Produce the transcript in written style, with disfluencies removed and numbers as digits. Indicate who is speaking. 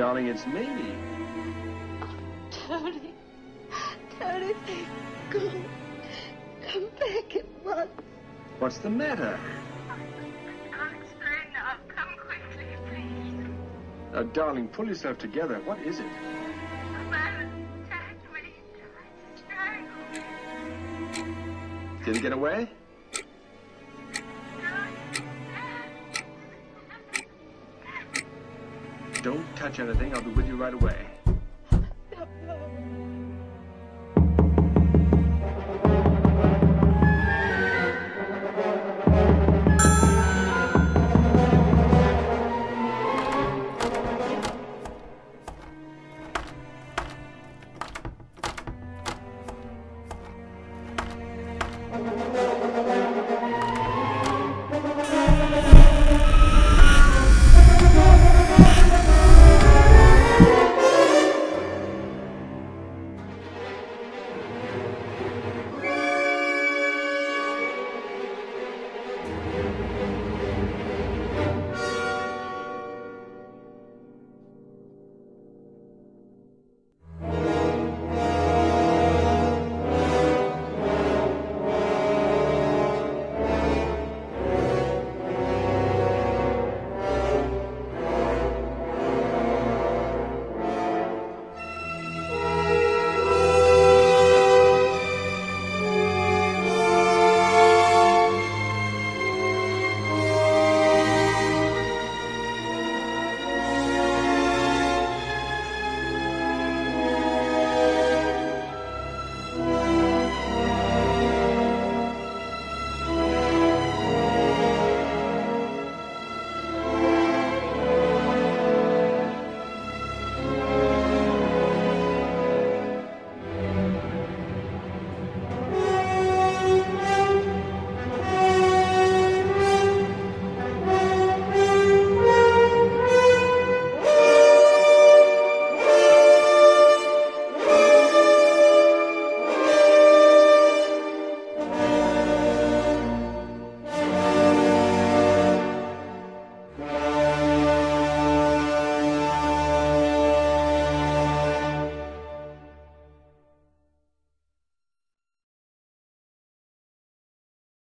Speaker 1: Darling, it's me.
Speaker 2: Tony. Tony, thank God. Come back at once.
Speaker 1: What's the matter?
Speaker 2: I'll explain now. Come quickly, please.
Speaker 1: Darling, pull yourself together. What is it?
Speaker 2: A man attacked me, tried to strangle me.
Speaker 1: Did he get away? Don't touch anything. I'll be with you right away.
Speaker 2: No.